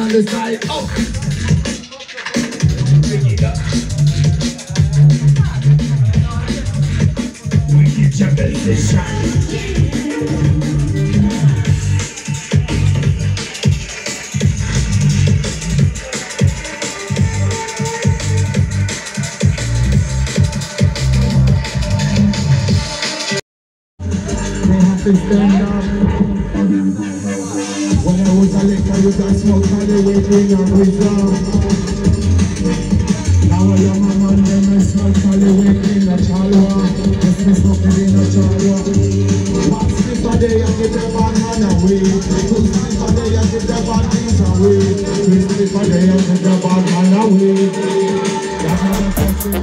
on the side. Up. Bring it up. We get your best shine. Stand up. When I was a liquor, you got smoke all the way in your wisdom. Now I am a man, then I smoke all the way in a chalwa. Yes, me smoking in a chalwa. One slip a day, I get the bad man away. Two slip a day, I get the bad things away. Three slip a day, I get the bad man away. That's not a question.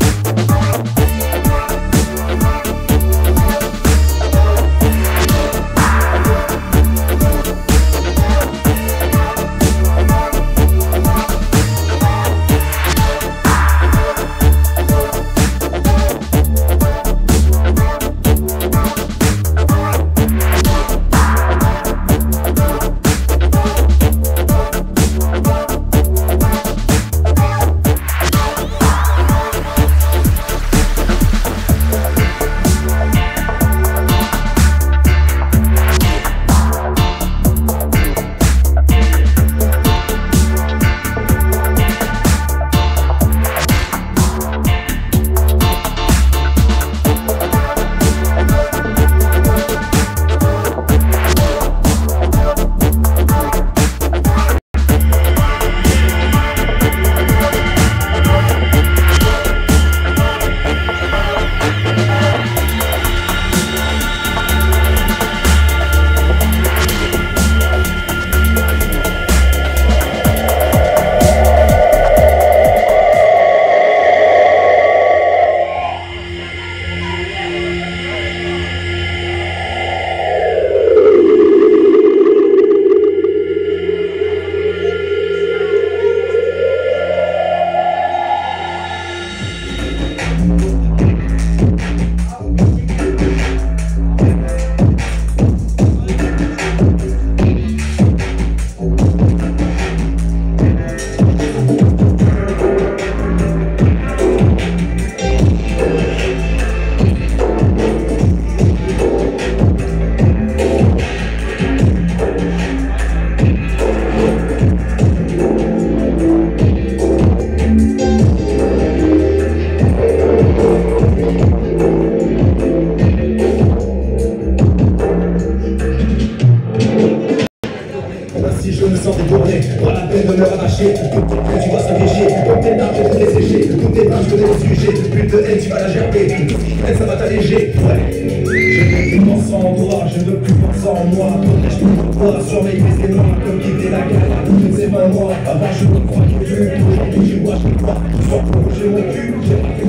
Tu vas s'alléger, comme tes larmes, je vais les sécher. Comme tes larmes, je connais le sujet. Plus de haine, tu vas la gerber. Tout ce qui traîne, ça va t'alléger. Ouais. Je veux plus penser en toi, je veux plus penser en moi. Protège tout pour toi, surveille mes émois. Comme guider la galère, toutes ces 20 mois. Avant, je me crois que vu. Aujourd'hui, tu vois, je me crois. Soit pour j'ai mon cul, j'ai pas fait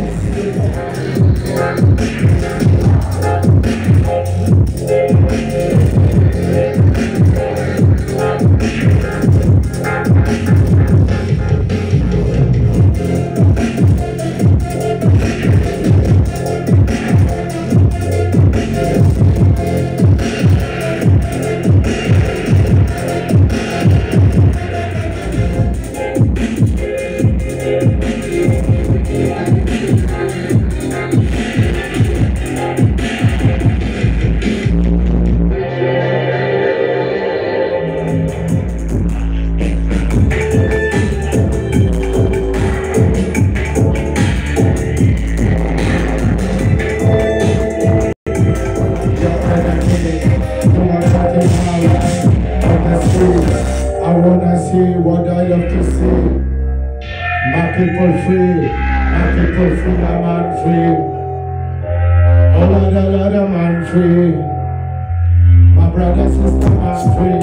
people free, a man free. Oh, lot of man free. My brother, sister, man free.